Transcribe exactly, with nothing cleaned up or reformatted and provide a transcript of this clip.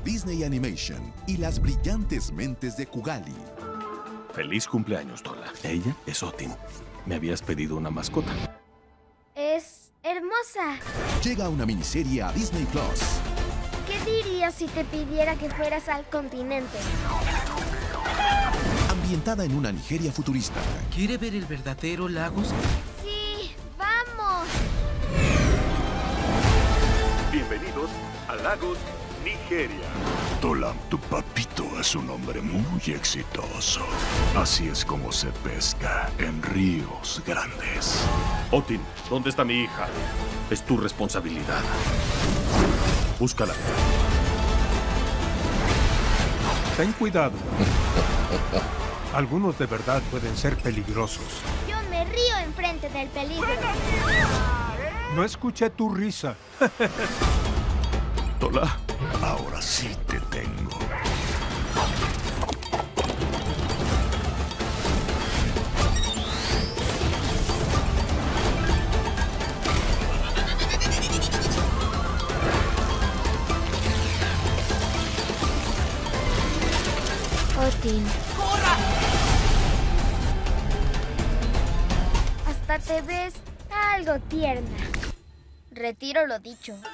Disney Animation y las brillantes mentes de Kugali. Feliz cumpleaños, Tola. Ella es Otin. Me habías pedido una mascota. Es hermosa. Llega una miniserie a Disney Plus. ¿Qué dirías si te pidiera que fueras al continente? Ambientada en una Nigeria futurista. ¿Quiere ver el verdadero Lagos? Sí, vamos. Bienvenidos a Lagos, Nigeria. Tola, tu papito es un hombre muy exitoso. Así es como se pesca en ríos grandes. Otin, ¿dónde está mi hija? Es tu responsabilidad. Búscala. Ten cuidado. Algunos de verdad pueden ser peligrosos. Yo me río enfrente del peligro. No escuché tu risa. Tola. Ahora sí te tengo. Otin. Hasta te ves algo tierna. Retiro lo dicho.